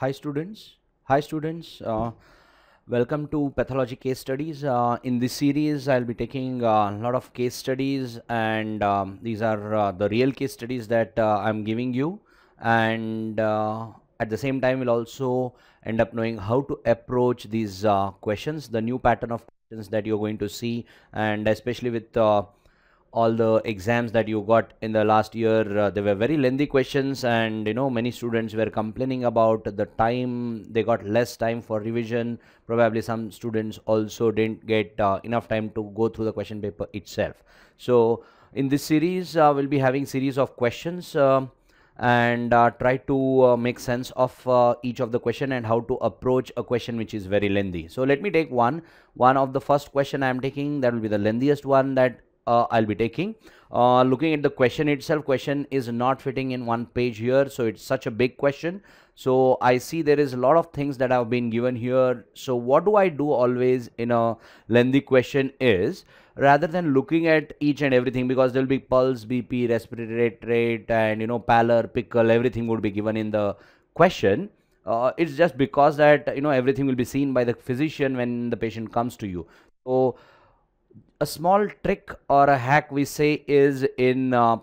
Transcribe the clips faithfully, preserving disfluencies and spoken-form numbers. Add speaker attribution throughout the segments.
Speaker 1: Hi students. Hi students. Uh, welcome to Pathology Case Studies. Uh, in this series, I'll be taking a lot of case studies, and um, these are uh, the real case studies that uh, I'm giving you. And uh, at the same time, we'll also end up knowing how to approach these uh, questions, the new pattern of questions that you're going to see, and especially with uh, all the exams that you got in the last year, uh, they were very lengthy questions, and you know many students were complaining about the time. They got less time for revision. Probably some students also didn't get uh, enough time to go through the question paper itself. So in this series, uh, we'll be having series of questions, uh, and uh, try to uh, make sense of uh, each of the question and how to approach a question which is very lengthy. So let me take one one of the first question I am taking. That will be the lengthiest one that uh, I'll be taking. Uh, looking at the question itself, question is not fitting in one page here, so it's such a big question. So I see there is a lot of things that have been given here. So what do I do always in a lengthy question is, rather than looking at each and everything, because there will be pulse, B P, respiratory rate, rate and you know pallor, pickle, everything would be given in the question. Uh, it's just because that you know everything will be seen by the physician when the patient comes to you. So a small trick or a hack we say is in uh,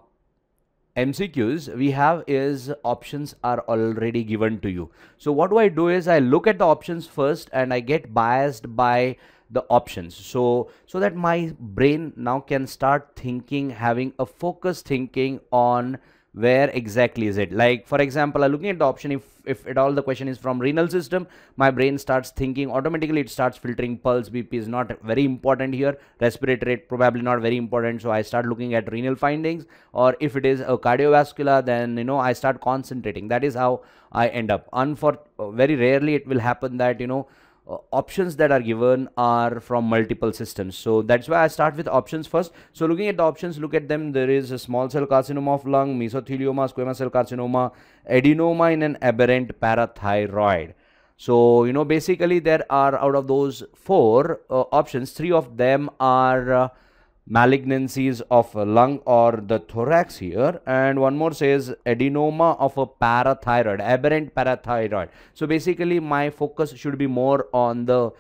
Speaker 1: M C Qs we have is options are already given to you. So what do I do is I look at the options first and I get biased by the options, so so that my brain now can start thinking, having a focused thinking on where exactly is it. Like for example, I'm looking at the option, if if at all the question is from renal system, my brain starts thinking automatically, it starts filtering pulse, B P is not very important here, respiratory rate probably not very important, so I start looking at renal findings. Or if it is a cardiovascular, then you know I start concentrating. That is how I end up. Unfor very rarely it will happen that you know uh, options that are given are from multiple systems. So that's why I start with options first. So looking at the options, look at them. There is a small cell carcinoma of lung, mesothelioma, squamous cell carcinoma, adenoma in an aberrant parathyroid. So you know basically there are, out of those four uh, options, three of them are uh, malignancies of a lung or the thorax here, and one more says adenoma of a parathyroid, aberrant parathyroid. So basically my focus should be more on the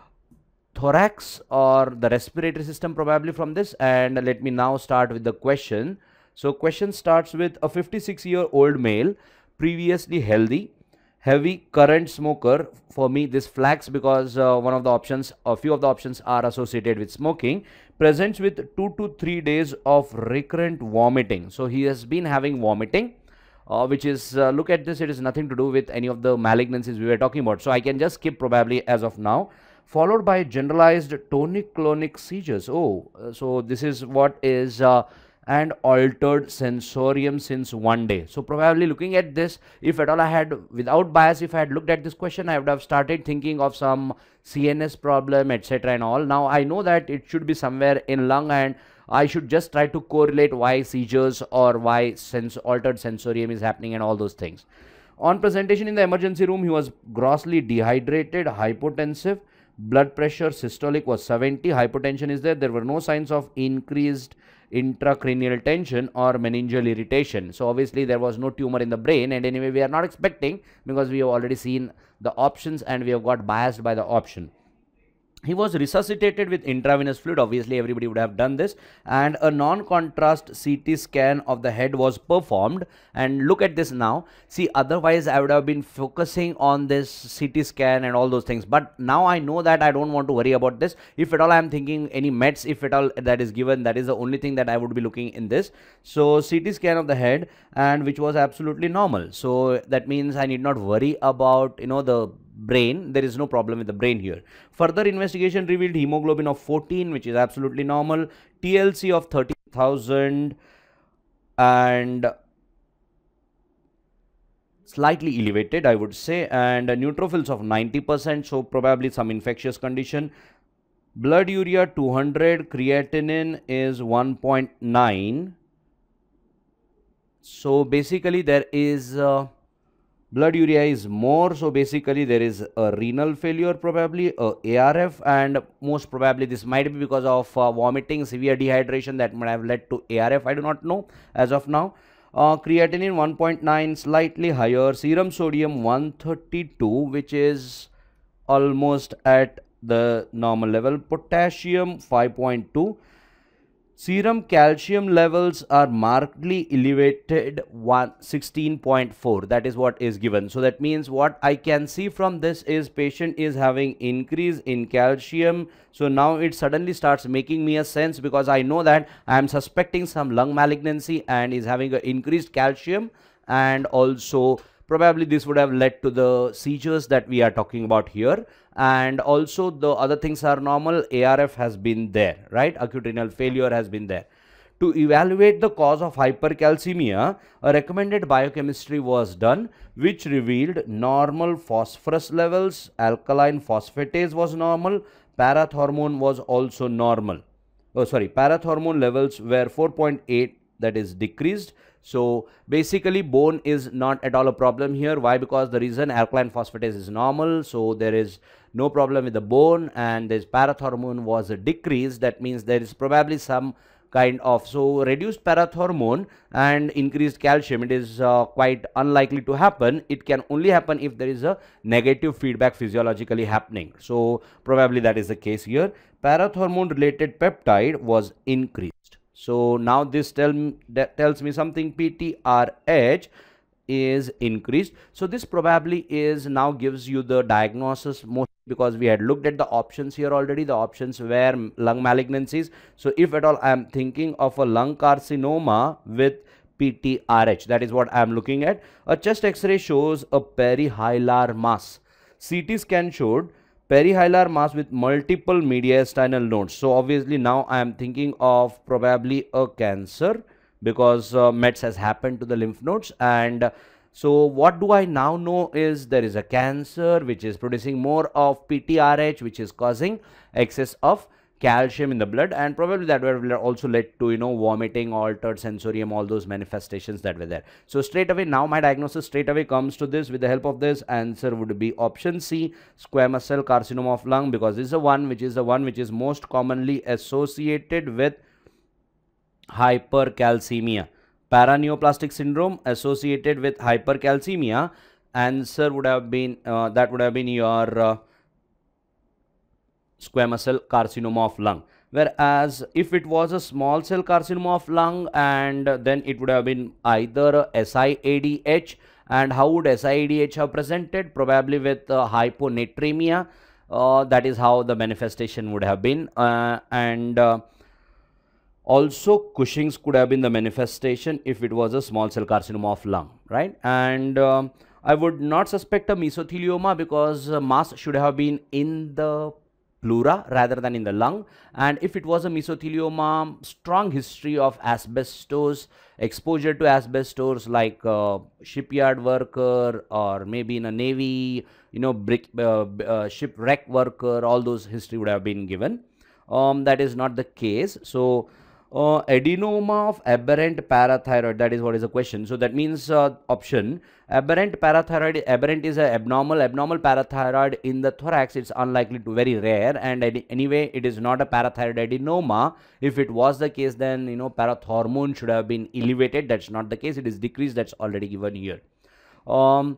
Speaker 1: thorax or the respiratory system probably from this. And let me now start with the question. So question starts with a fifty-six year old male, previously healthy, heavy current smoker. For me this flags because uh, one of the options, a few of the options are associated with smoking. Presents with two to three days of recurrent vomiting. So he has been having vomiting, uh, which is uh, look at this, it is nothing to do with any of the malignancies we were talking about, so I can just skip probably as of now. Followed by generalized tonic-clonic seizures. Oh, uh, so this is what is uh, and altered sensorium since one day. So probably looking at this, if at all I had, without bias, if I had looked at this question, I would have started thinking of some C N S problem, etc. and all. Now I know that it should be somewhere in lung, and I should just try to correlate why seizures or why sense altered sensorium is happening and all those things. On presentation in the emergency room, he was grossly dehydrated, hypotensive, blood pressure systolic was seventy, hypotension is there. There were no signs of increased intracranial tension or meningeal irritation. So obviously there was no tumor in the brain, and anyway we are not expecting, because we have already seen the options and we have got biased by the option. He was resuscitated with intravenous fluid. Obviously everybody would have done this, and a non-contrast C T scan of the head was performed. And look at this now, see, otherwise I would have been focusing on this C T scan and all those things, but now I know that I don't want to worry about this. If at all I am thinking any meds, if at all that is given, that is the only thing that I would be looking in this. So C T scan of the head, and which was absolutely normal, so that means I need not worry about you know the brain. There is no problem with the brain here. Further investigation revealed hemoglobin of fourteen, which is absolutely normal, T L C of thirty thousand and slightly elevated I would say, and neutrophils of ninety percent, so probably some infectious condition. Blood urea two hundred, creatinine is one point nine. So basically there is uh, blood urea is more, so basically there is a renal failure, probably a ARF, and most probably this might be because of uh, vomiting, severe dehydration, that might have led to ARF. I do not know as of now. Uh, creatinine one point nine, slightly higher. Serum sodium one thirty-two, which is almost at the normal level. Potassium five point two. Serum calcium levels are markedly elevated, sixteen point four. That is what is given. So that means what I can see from this is patient is having increase in calcium. So now it suddenly starts making me a sense, because I know that I am suspecting some lung malignancy and is having an increased calcium, and also probably this would have led to the seizures that we are talking about here. And also the other things are normal. A R F has been there, right? Acute renal failure has been there. To evaluate the cause of hypercalcemia, a recommended biochemistry was done, which revealed normal phosphorus levels, alkaline phosphatase was normal, parathormone was also normal. Oh, sorry, parathormone levels were four point eight, that is decreased. So basically bone is not at all a problem here. Why? Because the reason alkaline phosphatase is normal, so there is no problem with the bone, and this parathormone was a decrease. That means there is probably some kind of, so reduced parathormone and increased calcium, it is uh, quite unlikely to happen. It can only happen if there is a negative feedback physiologically happening. So probably that is the case here. Parathormone related peptide was increased. So now this tell me, that tells me something. P T R H is increased. So this probably is now gives you the diagnosis, most because we had looked at the options here already. The options were lung malignancies. So if at all I am thinking of a lung carcinoma with P T R H, that is what I am looking at. A chest X-ray shows a perihilar mass. C T scan showed perihilar mass with multiple mediastinal nodes. So obviously now I am thinking of probably a cancer, because uh, mets has happened to the lymph nodes. And so what do I now know is there is a cancer which is producing more of P T R H, which is causing excess of calcium in the blood, and probably that will also lead to, you know, vomiting, altered sensorium, all those manifestations that were there. So straight away now my diagnosis straight away comes to this. With the help of this, answer would be option C, squamous cell carcinoma of lung, because this is the one which is the one which is most commonly associated with hypercalcemia. Paraneoplastic syndrome associated with hypercalcemia. Answer would have been uh, that would have been your uh, squamous cell carcinoma of lung. Whereas if it was a small cell carcinoma of lung, and then it would have been either S I A D H. And how would S I A D H have presented? Probably with uh, hyponatremia. Uh, that is how the manifestation would have been. Uh, and uh, also Cushing's could have been the manifestation if it was a small cell carcinoma of lung, right? And um, I would not suspect a mesothelioma, because uh, mass should have been in the pleura rather than in the lung. And if it was a mesothelioma, strong history of asbestos, exposure to asbestos, like uh, shipyard worker, or maybe in a navy, you know, brick, uh, uh, shipwreck worker, all those history would have been given. Um, that is not the case. So uh, adenoma of aberrant parathyroid, that is what is the question. So that means uh, option aberrant parathyroid. Aberrant is a abnormal abnormal parathyroid in the thorax. It's unlikely to, very rare, and anyway it is not a parathyroid adenoma. If it was the case, then, you know, parathormone should have been elevated. That's not the case, it is decreased. That's already given here. Um,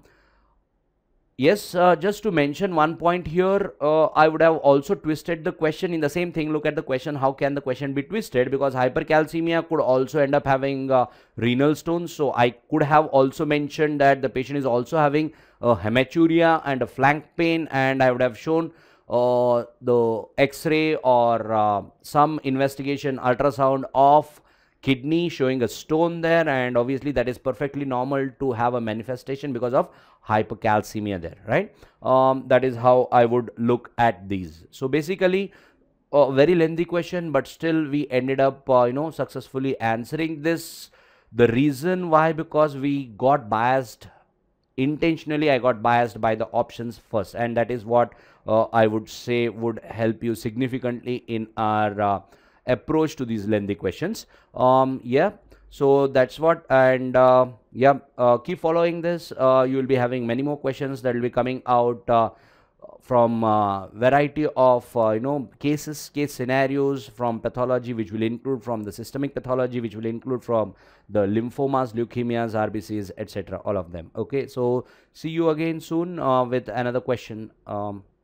Speaker 1: Yes, uh, just to mention one point here, uh, I would have also twisted the question in the same thing. Look at the question, how can the question be twisted? Because hypercalcemia could also end up having uh, renal stones. So I could have also mentioned that the patient is also having a hematuria and a flank pain, and I would have shown uh, the X-ray or uh, some investigation, ultrasound of kidney showing a stone there, and obviously that is perfectly normal to have a manifestation because of hypercalcemia there, right? Um, that is how I would look at these. So basically a very lengthy question, but still we ended up uh, you know successfully answering this. The reason why, because we got biased intentionally. I got biased by the options first, and that is what uh, I would say would help you significantly in our uh, approach to these lengthy questions. Um, yeah, so that's what, and uh, yeah, uh, keep following this. Uh, you will be having many more questions that will be coming out uh, from uh, variety of uh, you know cases, case scenarios from pathology, which will include from the systemic pathology, which will include from the lymphomas, leukemias, R B Cs, et cetera. All of them. Okay, so see you again soon uh, with another question. Um,